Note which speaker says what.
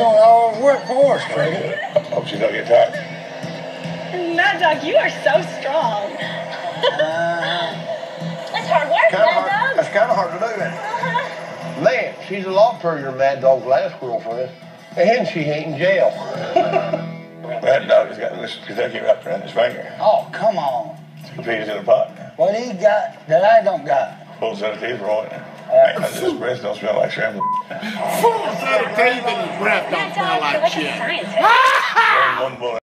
Speaker 1: doing all the work for us, Freddie.
Speaker 2: Hope she don't get tired.
Speaker 3: Mad Dog, you are so strong. That's hard work, Mad Dog.
Speaker 2: That's kind of hard to do, that. Man, she's a lot prettier than Mad Dog's last girlfriend. And she ain't in jail. Mad Dog has got this Kentucky wrapped around his finger.
Speaker 1: Oh, come on.
Speaker 2: Two peas in a pot.
Speaker 1: What he got that I don't got?
Speaker 2: Full set of teeth rolling. Man, this breath don't smell like shrimp.
Speaker 4: Full set of teeth and his breath don't smell like shit.
Speaker 3: Scientist.
Speaker 2: One bullet.